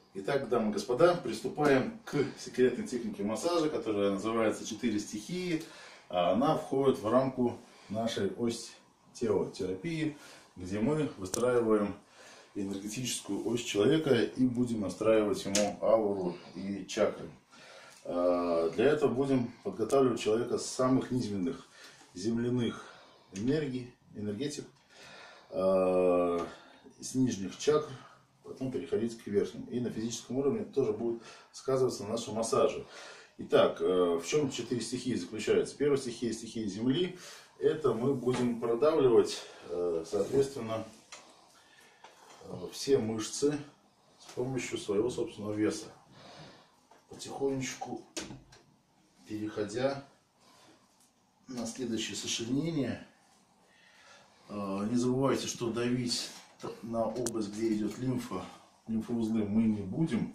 Итак, дамы и господа, приступаем к секретной технике массажа, которая называется «4 стихии». Она входит в рамку нашей остеотерапии, где мы выстраиваем энергетическую ось человека и будем настраивать ему ауру и чакры. Для этого будем подготавливать человека с самых низменных земляных энергетик, с нижних чакр, потом переходить к верхним. И на физическом уровне тоже будет сказываться на нашем массаже. Итак, в чем 4 стихии заключаются? Первая стихия, стихия Земли. Это мы будем продавливать, соответственно, все мышцы с помощью своего собственного веса. Потихонечку переходя на следующее сочленение. Не забывайте, что давить на область, где идет лимфа, лимфоузлы, мы не будем.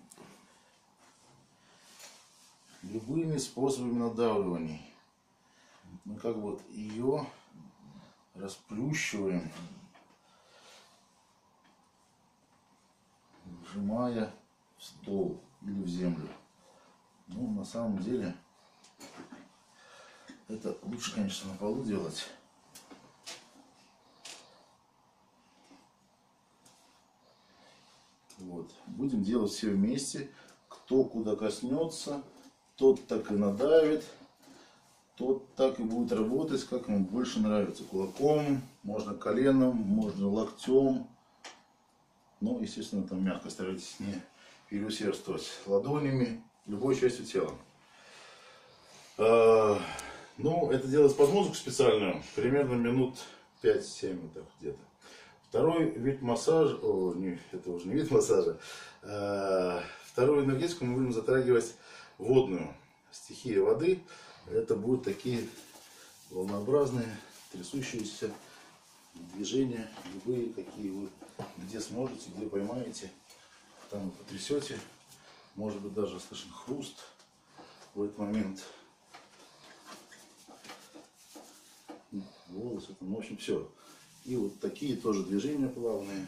Любыми способами надавливаний мы как бы ее расплющиваем, вжимая в стол или в землю. Ну, на самом деле, это лучше, конечно, на полу делать. Вот. Будем делать все вместе. Кто куда коснется, тот так и надавит, тот так и будет работать, как ему больше нравится. Кулаком, можно коленом, можно локтем. Но, естественно, там мягко старайтесь не переусердствовать. Ладонями, любой частью тела. Ну, это делается под музыку специальную, примерно минут 5-7 где-то. Второй вид массажа, это уже не вид массажа, вторую энергетику мы будем затрагивать водную. Стихия воды, это будут такие волнообразные, трясущиеся движения, любые, какие вы где сможете, где поймаете, там потрясете, может быть даже слышен хруст в этот момент. Волосы, в общем, все. И вот такие тоже движения плавные,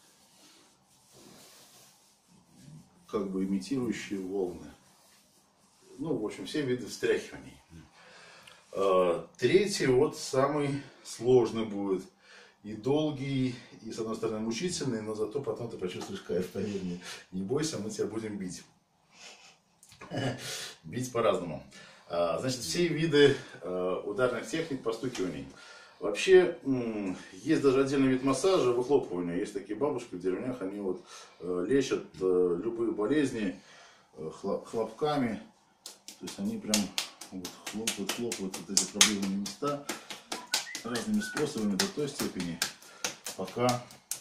как бы имитирующие волны. Ну, в общем, все виды встряхиваний. Третий, вот самый сложный будет. И долгий, и с одной стороны мучительный, но зато потом ты почувствуешь кайф, поверь мне. Не бойся, мы тебя будем бить. Бить по-разному. Значит, все виды ударных техник, постукиваний. Вообще, есть даже отдельный вид массажа, выхлопывания. Есть такие бабушки в деревнях, они вот лечат любые болезни хлопками. То есть они прям вот хлопают вот эти проблемные места разными способами до той степени, пока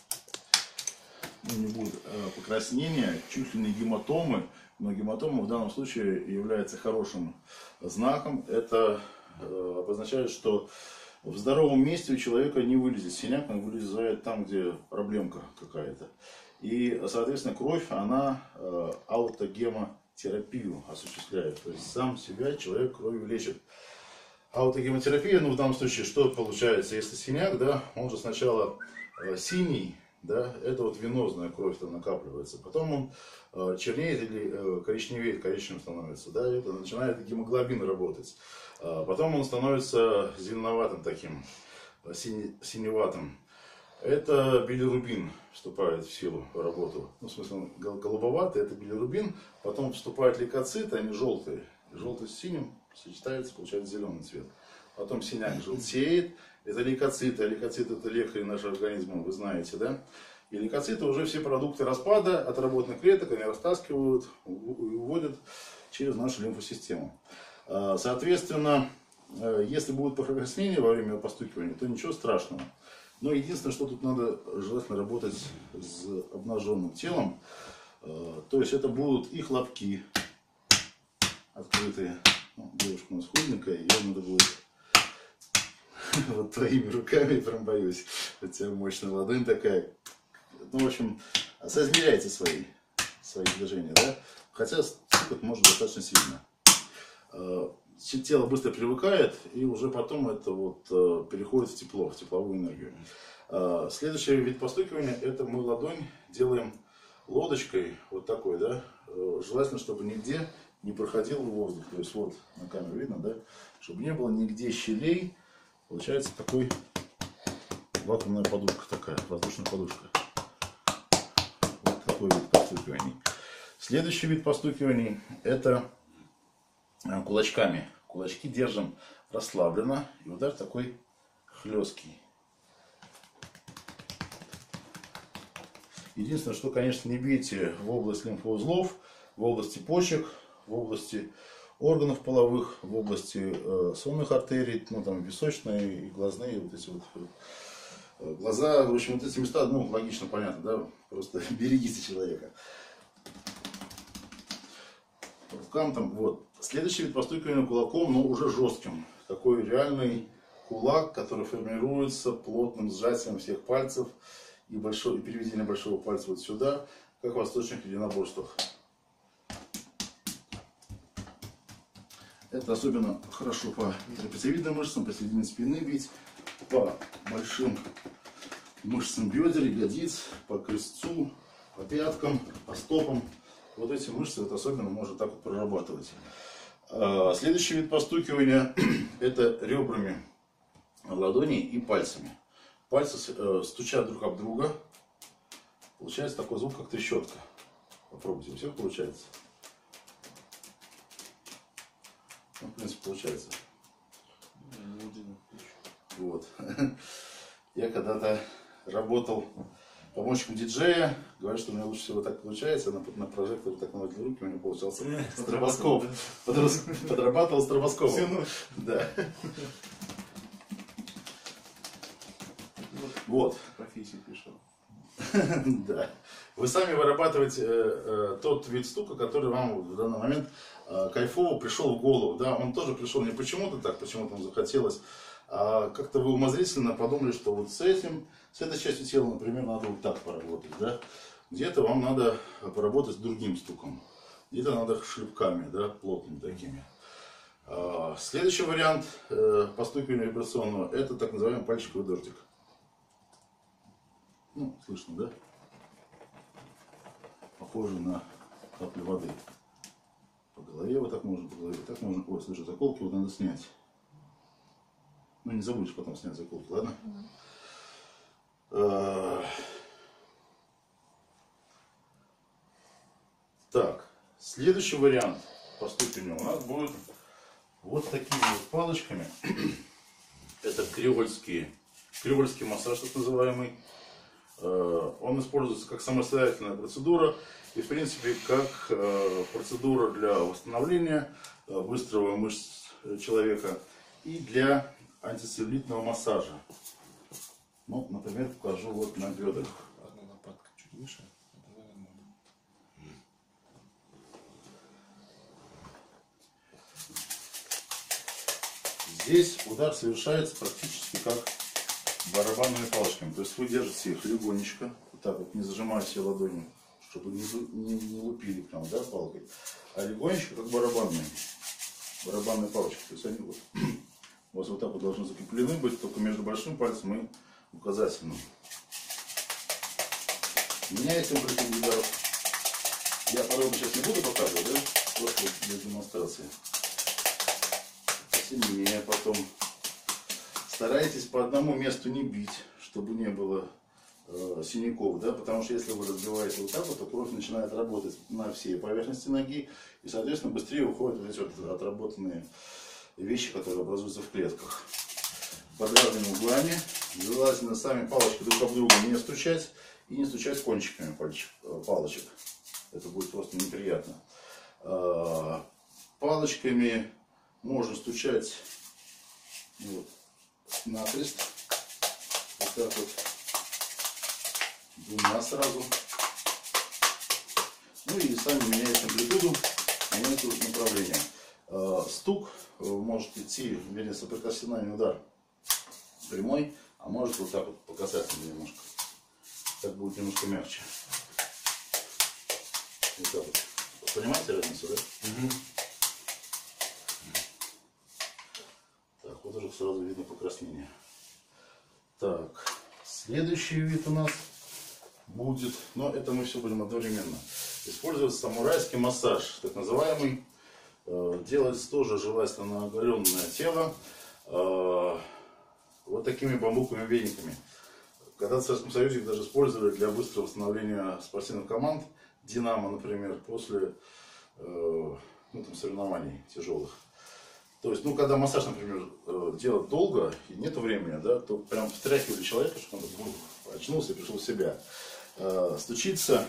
не будет покраснения, чуть ли не гематомы. Но гематома в данном случае является хорошим знаком. Это обозначает, что в здоровом месте у человека не вылезет синяк, он вылезает там, где проблемка какая-то. И, соответственно, кровь, она аутогемотерапию осуществляет. То есть сам себя человек кровью лечит. Аутогемотерапия, ну в данном случае, что получается, если синяк, да, он же сначала синий, да, это вот венозная кровь там накапливается, потом он чернеет или коричневеет, коричневым становится, да, это начинает гемоглобин работать. Потом он становится зеленоватым таким, синеватым. Это билирубин вступает в силу, в работу. Ну, в смысле, голубоватый, это билирубин. Потом вступают лейкоциты, они желтые. Желтый с синим сочетается, получается зеленый цвет. Потом синяк желтеет. Это лейкоциты. Лейкоциты — это лекари нашего организма, вы знаете, да? И лейкоциты уже все продукты распада отработанных клеток, они растаскивают и уводят через нашу лимфосистему. Соответственно, если будет покраснение во время постукивания, то ничего страшного. Но единственное, что тут надо желательно работать с обнаженным телом. То есть это будут и хлопки открытые. Ну, девушка у нас худенькая, ее надо будет вот твоими руками, прям боюсь. У тебя мощная ладонь такая. Ну, в общем, соизмеряйте свои движения, да? Хотя стукать может достаточно сильно. Тело быстро привыкает, и уже потом это вот переходит в тепло, в тепловую энергию. Следующий вид постукивания — это мы ладонь делаем лодочкой, вот такой, да, желательно, чтобы нигде не проходил воздух. То есть вот на камеру видно, да, чтобы не было нигде щелей. Получается такой вакуумная подушка такая, воздушная подушка. Вот такой вид постукиваний. Следующий вид постукиваний это кулачками. Кулачки держим расслабленно, и удар такой хлесткий. Единственное, что, конечно, не бейте в область лимфоузлов, в области почек, в области органов половых, в области сонных артерий, ну там височные и глазные, вот эти вот глаза, в общем, вот эти места, ну, логично, понятно, да, просто берегите человека. Рукам там, вот. Следующий вид постукивания кулаком, но уже жестким. Такой реальный кулак, который формируется плотным сжатием всех пальцев и переведение большого пальца вот сюда, как в восточных единоборствах. Это особенно хорошо по трапециевидным мышцам, по середине спины бить, по большим мышцам бедер, ягодиц, по крестцу, по пяткам, по стопам. Вот эти мышцы вот особенно можно так вот прорабатывать. Следующий вид постукивания это ребрами ладоней и пальцами. Пальцы стучат друг об друга. Получается такой звук, как трещотка. Попробуйте, у всех получается? Ну, в принципе, получается. Вот. Я когда-то работал помощником диджея. Говорят, что у меня лучше всего так получается. На прожекторе так наводил руки, у меня получался стробоскоп. Подрабатывал стробоскопом. Да. Вот. Профессию пришел. Да. Вы сами вырабатываете тот вид стука, который вам в данный момент кайфово пришел в голову. Да? Он тоже пришел не почему-то так, почему-то вам захотелось, а как-то вы умозрительно подумали, что вот с этой частью тела, например, надо вот так поработать. Да? Где-то вам надо поработать с другим стуком. Где-то надо шлепками, да, плотными такими. Следующий вариант постукивания вибрационного это так называемый пальчиковый дождик. Ну, слышно, да? Похоже на капли воды. По голове вот так можно, по голове так можно. Ой, слушай, заколки вот надо снять. Ну, не забудешь потом снять заколки, ладно? Так, следующий вариант постукивания у нас будет вот такими вот палочками. Это креольский массаж, так называемый. Он используется как самостоятельная процедура и, в принципе, как процедура для восстановления быстрого мышц человека и для антицеллюлитного массажа. Ну, например, покажу вот на бедрах. Одна лопатка чуть выше, а другая нормально. Здесь удар совершается практически как барабанными палочками. То есть вы держите их легонечко, вот так вот, не зажимая все ладони, чтобы не лупили прям, да, палкой, а легонечко как барабанные палочки. То есть они вот у вас вот так вот должны закреплены быть, только между большим пальцем и указательным. У меня есть амплитуда ударов. Я подробно сейчас не буду показывать, да, просто для демонстрации. Посильнее потом. Старайтесь по одному месту не бить, чтобы не было синяков, да, потому что если вы разбиваете вот так вот, то кровь начинает работать на всей поверхности ноги, и, соответственно, быстрее уходят вот эти вот отработанные вещи, которые образуются в клетках. Под разными углами, желательно сами палочки друг об друга не стучать и не стучать кончиками палочек. Это будет просто неприятно. Палочками можно стучать вот накрест, вот так вот, двумя сразу. Ну и сами меняете амплитуду, меняете направление. Стук может идти, вернее, соприкосновенный удар прямой, а может вот так вот по касательной немножко. Так будет немножко мягче. Вот так вот. Понимаете разницу, да? Угу. Так, вот уже сразу видно покраснение. Так, следующий вид у нас будет, но это мы все будем одновременно. Использовать самурайский массаж, так называемый. Делать тоже желательно на оголенное тело вот такими бамбуковыми вениками. Когда в Советском Союзе их даже использовали для быстрого восстановления спортивных команд, Динамо, например, после соревнований тяжелых. То есть, когда массаж, например, делать долго и нет времени, да, то прям встряхивали человека, чтобы он очнулся и пришел в себя. Стучиться.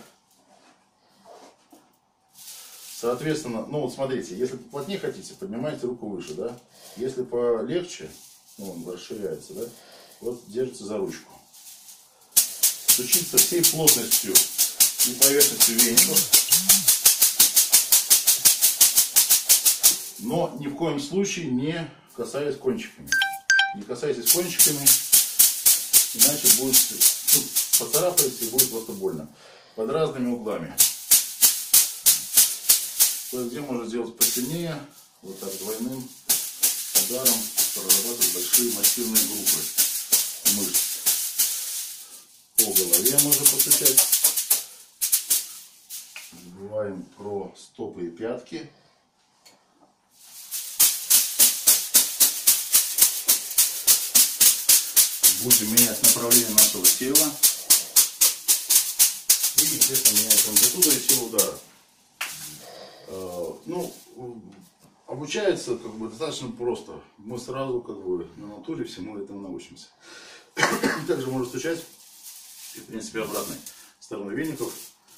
Соответственно, смотрите, если поплотнее хотите, поднимайте руку выше, да. Если полегче, он расширяется, да, вот держите за ручку. Стучиться всей плотностью и поверхностью веников. Но ни в коем случае не касаясь кончиками. Не касайтесь кончиками, иначе будет, поцарапаете и будет просто больно. Под разными углами. Кое-где можно сделать посильнее, вот так двойным ударом прорабатывать большие массивные группы мышц. По голове можно постучать. Не забываем про стопы и пятки. Будем менять направление нашего тела. И, естественно, менять амплитуду и силу удара. Обучается достаточно просто. Мы сразу на натуре всему этому научимся. Также можно стучать и, в принципе, обратной стороной веников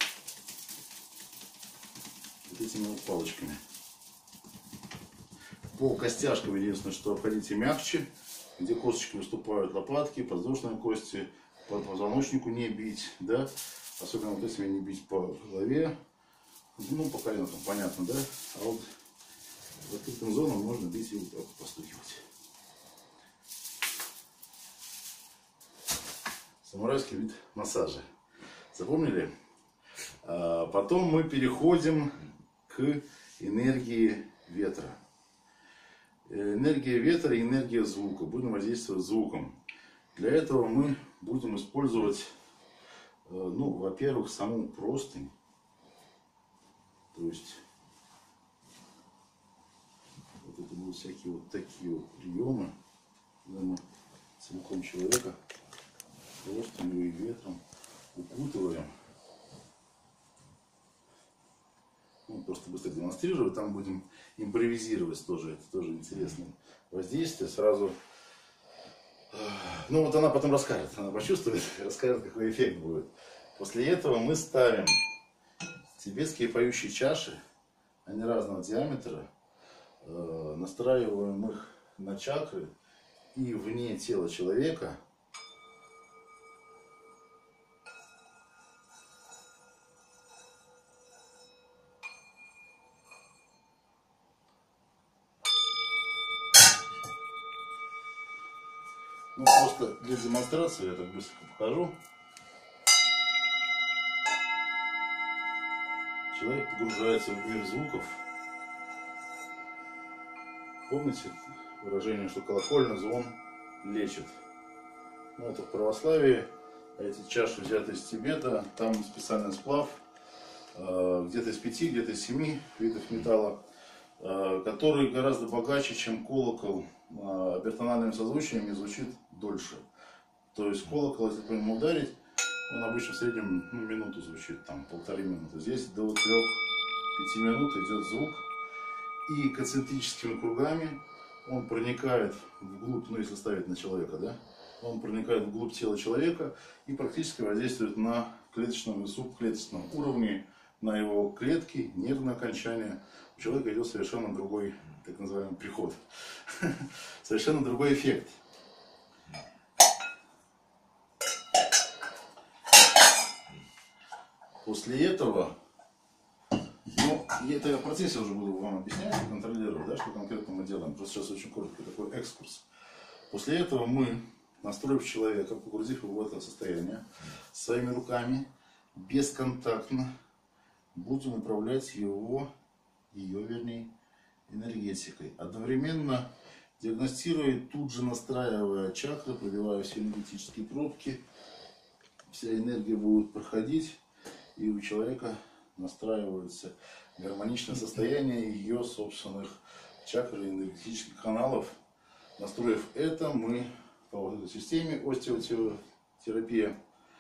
вот этими вот палочками. По костяшкам единственное, что обходите мягче, где косточки выступают, лопатки, подвздошные кости, по позвоночнику не бить, да, особенно вот этими не бить по голове, по коленкам, понятно, да, а вот в открытым зонам можно бить и вот так постукивать. Самурайский вид массажа. Запомнили? Потом мы переходим к энергии ветра. Энергия ветра и энергия звука. Будем воздействовать звуком. Для этого мы будем использовать, во-первых, саму простынь. То есть, вот это будут всякие вот такие вот приемы, когда мы целиком человека простынью и ветром укутываем. Просто быстро демонстрирую, там будем импровизировать тоже, это тоже интересное воздействие. Сразу, она потом расскажет, она почувствует, расскажет, какой эффект будет. После этого мы ставим тибетские поющие чаши, они разного диаметра, настраиваем их на чакры и вне тела человека. Просто для демонстрации я так быстро покажу. Человек погружается в мир звуков. Помните выражение, что колокольный звон лечит? Это в православии. Эти чаши взяты из Тибета. Там специальный сплав. Где-то из 5, где-то из 7 видов металла, который гораздо богаче, чем колокол. Обертональными созвучиями звучит дольше. То есть колокол, если по нему ударить, он обычно в среднем минуту звучит, там 1,5 минуты. Здесь до 3-5 минут идет звук. И концентрическими кругами он проникает вглубь, если ставить на человека, да, он проникает вглубь тела человека и практически воздействует на клеточном и субклеточном уровне, на его клетки, нервные окончания. У человека идет совершенно другой, так называемый, приход. Совершенно другой эффект. После этого, это в процессе уже буду вам объяснять, контролировать, да, что конкретно мы делаем. Просто сейчас очень коротко такой экскурс. После этого мы, настроив человека, погрузив его в это состояние, своими руками, бесконтактно будем управлять ее энергетикой. Одновременно диагностируя, тут же настраивая чакры, пробивая все энергетические пробки, вся энергия будет проходить, и у человека настраивается гармоничное состояние ее собственных чакр и энергетических каналов. Настроив это, мы по вот этой системе остеотерапия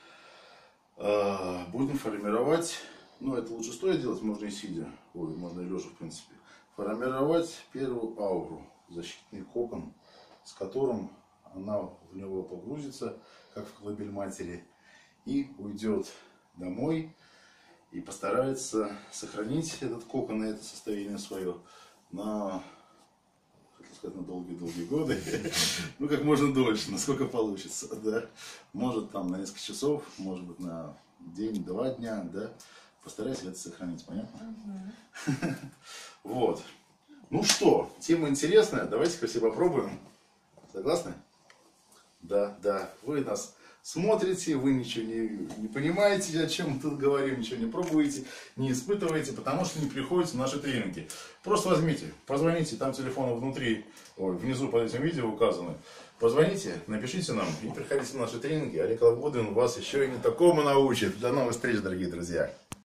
будем формировать, ну это лучше стоя делать, можно и сидя, можно и лежа в принципе, формировать первую ауру, защитный кокон, с которым она в него погрузится, как в колыбель матери, и уйдет домой и постарается сохранить этот кокон и это состояние свое на, хотел сказать, на долгие-долгие годы, ну как можно дольше, насколько получится, да, может там на несколько часов, может быть на день, 2 дня, да, постарайся это сохранить, понятно? Вот. Ну что, тема интересная, давайте-ка все попробуем. Согласны? Да, да. Вы нас смотрите, вы ничего не понимаете, о чем мы тут говорим, ничего не пробуете, не испытываете, потому что не приходите на наши тренинги. Просто возьмите, позвоните, там телефоны внутри, внизу под этим видео указаны. Позвоните, напишите нам и приходите на наши тренинги. Олег Логодин вас еще и не такому научит. До новых встреч, дорогие друзья.